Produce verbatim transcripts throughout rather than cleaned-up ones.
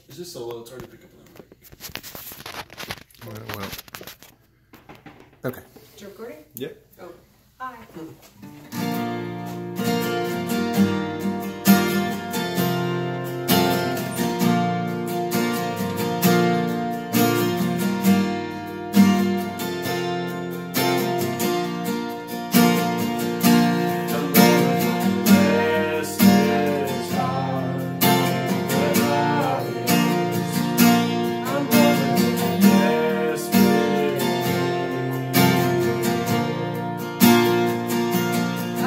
It's just so low, it's hard to pick up on the mic. Well, well. Okay. Is it recording? Yep. Oh. Hi. I'm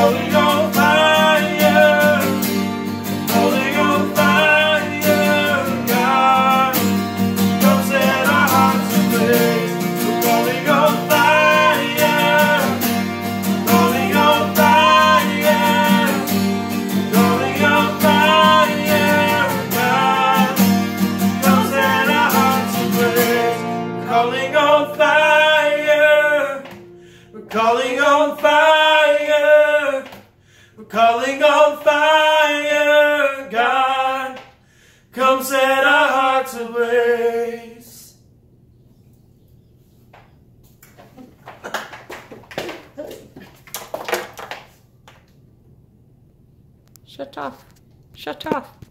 Holy Ghost fire, Holy Ghost fire, God, come set our hearts ablaze. Holy Ghost fire, Holy Ghost fire, Holy Ghost fire, God, come set our hearts ablaze. Calling on fire, we're calling on fire, we're calling on fire, God, come set our hearts ablaze. Shut off. Shut off.